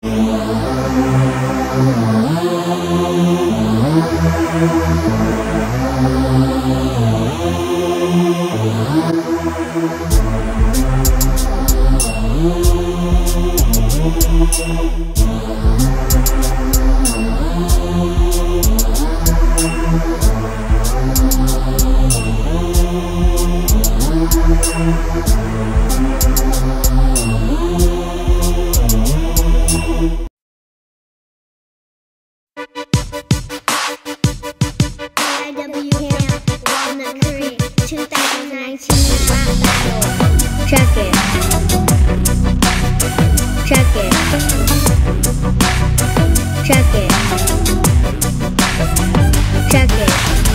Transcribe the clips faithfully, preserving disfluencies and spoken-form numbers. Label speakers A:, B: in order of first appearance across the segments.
A: A I W Camp, Walnut Creek, two thousand nineteen rap battle.
B: Check it. Check it. Check it. Check it.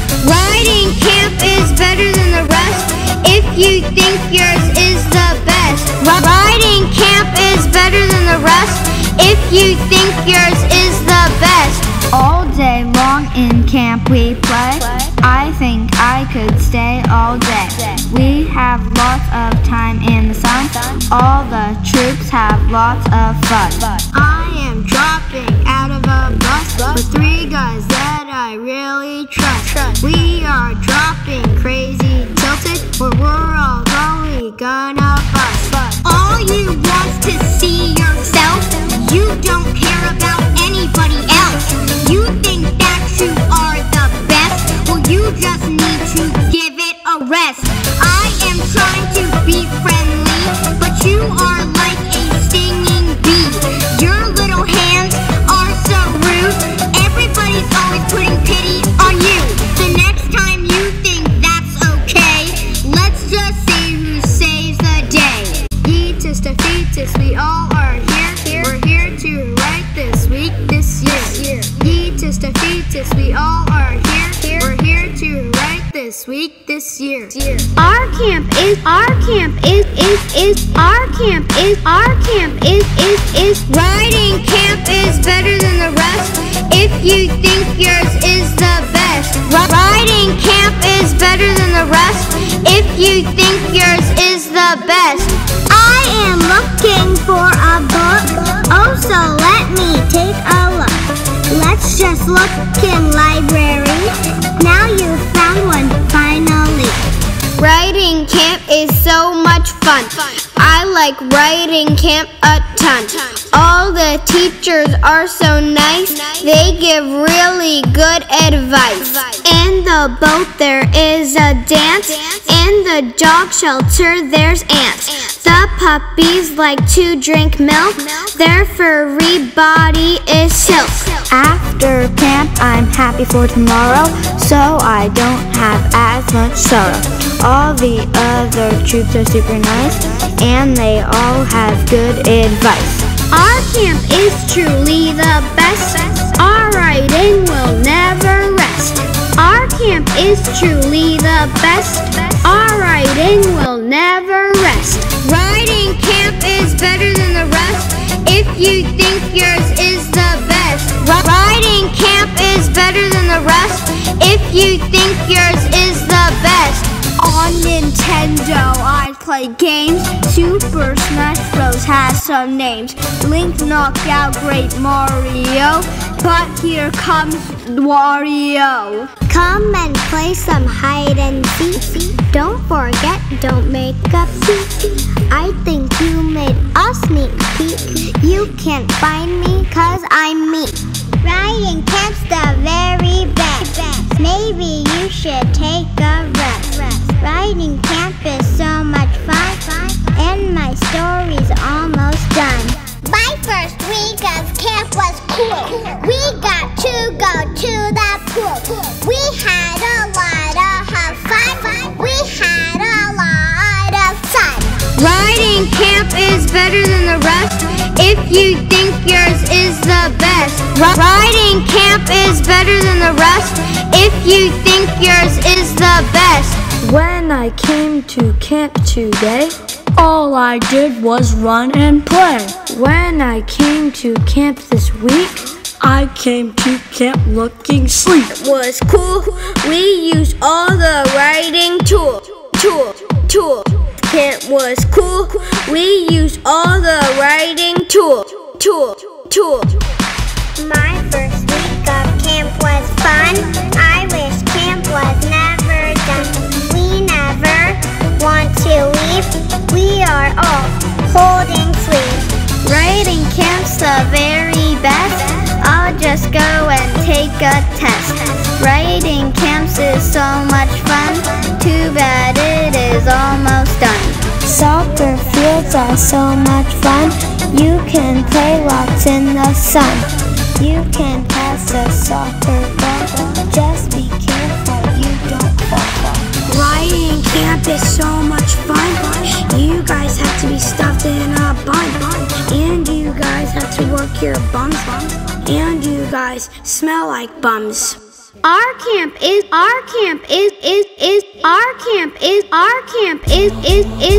B: Riding camp is better than the rest if you think yours is the best. Riding camp is better than the rest if you think yours is the best. All day long in camp we play. I think I could stay all day. We have lots of time in the sun. All the troops have lots of fun. I am dropping out of a bus with three guys that I really trust. We are dropping crazy tilted where we're all probably gonna bust. All you want to see yourself. You don't care about anybody else. You think that you are the best. Well, you just need to give it a rest. I am trying to be friendly, but you are like a stinging bee. Your little hands are so rude. Everybody's always putting pity on you. The next time you think that's okay, let's just see who saves the day. Yeetus to fetus, we all are here. We're here to write this week, this year. Yeetus to fetus, we all are here. We're here to write this week, this year. Our camp is, our camp is, is, is, our camp is, our camp is, is, is. Riding camp is better than the rest if you think yours is the best. Riding camp is better than the rest if you think yours is the best.
A: I am looking for a book, oh so let me take a look. Let's just look in library. Now you found one finally.
B: Riding camp is so much fun. I like riding camp a ton. All the teachers are so nice. They give really good advice. In the boat there is a dance. In the dog shelter there's ants. The puppies like to drink milk. Their furry body is silk. After camp I'm happy for tomorrow, so I don't have as much sorrow. All the other troops are super nice, and they all have good advice. Our camp is truly the best. Our riding will never rest. Our camp is truly the best. Our riding will never rest. Riding camp is better than the rest if you think yours is the best. Riding camp is better than the rest if you think yours is the best. On Nintendo I play games. Super Smash Bros. Has some names. Link knocked out Great Mario, but here comes Wario.
A: Come and play some hide and seek. Don't forget, don't make a peek. I think you made a sneak peek. You can't find me cause I'm me. Riding camp's the very best. Maybe you should take a rest. Riding camp is so much fun, and my story's almost done. My first week of camp was cool. We got to go to the pool. We had a lot of fun. We had a lot of fun.
B: Riding camp is better than the rest if you think yours is the best. Riding camp is better than the rest if you think yours is the best.
C: When I came to camp today, all I did was run and play. When I came to camp this week, I came to camp looking sleek.
B: It was cool. We used all the riding tool, tool, tool. Camp was cool. We used all the riding tool, tool,
C: tool.
A: My first week of camp was fun. I wish camp was never done. We never want to leave. We are all holding sleeves.
B: Writing camp's the very best. I'll just go and take a test. Writing camps is so much fun. Too bad it is almost done.
A: Soccer fields are so much fun. You can play lots in the sun. You can pass a soccer ball. Just be careful you don't fall.
C: Writing camp is so much fun. You guys have to be stuffed in a bun. And you guys have to work your bums. And you guys smell like bums.
B: Our camp is, our camp is, is, is, our camp is, our camp is, is, is.